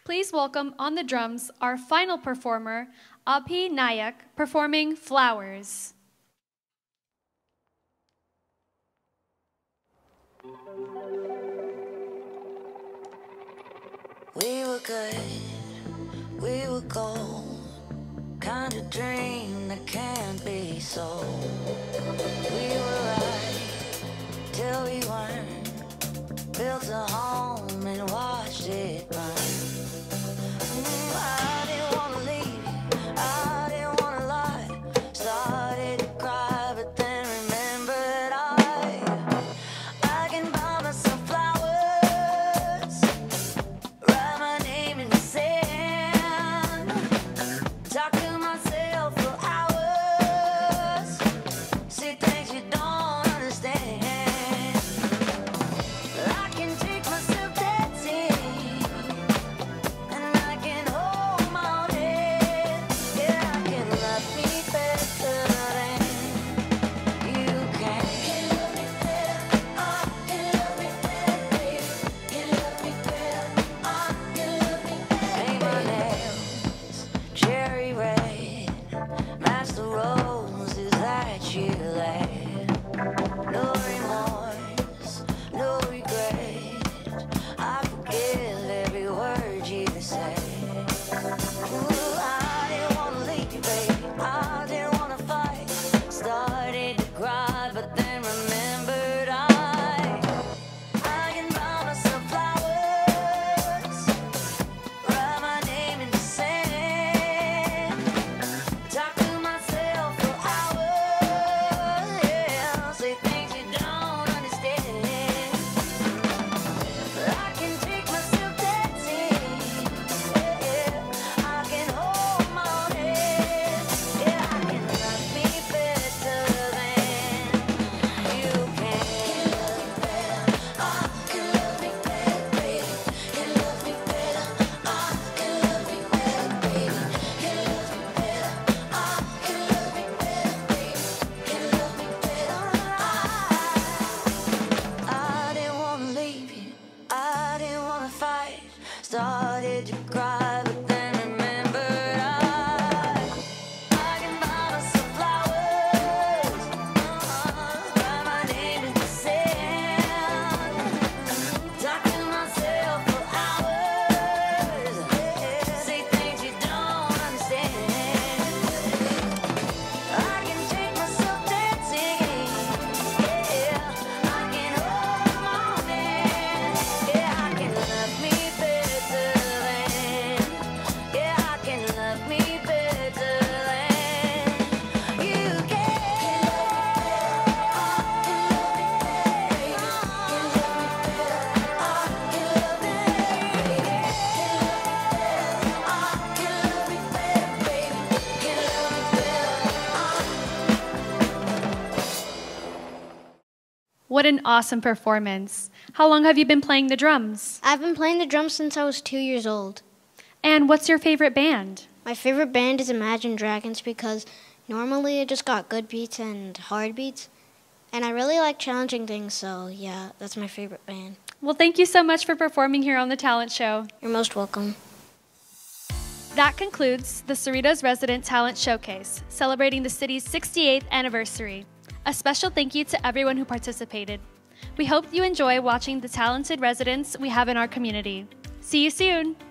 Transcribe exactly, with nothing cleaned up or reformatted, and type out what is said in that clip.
Please welcome on the drums our final performer, Abhi Nayak, performing Flowers. We were good, we were gold, kind of dream that can't be sold. We were right till we weren't, built a home and watched it burn. Mm, I didn't wanna leave you, I didn't wanna lie, started to cry but then remembered I, I can buy myself flowers, write my name in the sand, talk to myself for hours, see things you don't understand. I can take myself dancing, and I can hold my own head. Yeah, I can love me better than you can. Can love me better, I can love me better, baby. Can love me better, I can love me better. Paint my nails cherry red, match the roses that you laid. No remorse, no regret, I forgive every word you said. Ooh, I didn't wanna leave you, baby, I didn't wanna fight, started to cry but then remembered I, I can buy myself flowers, write my name in the sand, talk to myself for hours, yeah, say things you don't understand. I can take myself dancing, yeah, I can hold my own head, yeah, I can love me better than you can. Can love me better, I can love me better, baby. Can love me better, I can love me better, baby. Can love me better, I can love me better, baby. Can love me better, I, I didn't wanna leave you, I didn't wanna fight, started to cry but then remembered I, I can buy myself flowers, write my name in the sand, talk to myself for hours, say things you don't understand. I can take myself dancing, yeah, I can hold my own hand, yeah, I can love me better than, yeah, I can love me better than you can. What an awesome performance. How long have you been playing the drums? I've been playing the drums since I was two years old. And what's your favorite band? My favorite band is Imagine Dragons because normally it just got good beats and hard beats. And I really like challenging things, so yeah, that's my favorite band. Well, thank you so much for performing here on the Talent Show. You're most welcome. That concludes the Cerritos Resident Talent Showcase, celebrating the city's sixty-eighth anniversary. A special thank you to everyone who participated. We hope you enjoy watching the talented residents we have in our community. See you soon!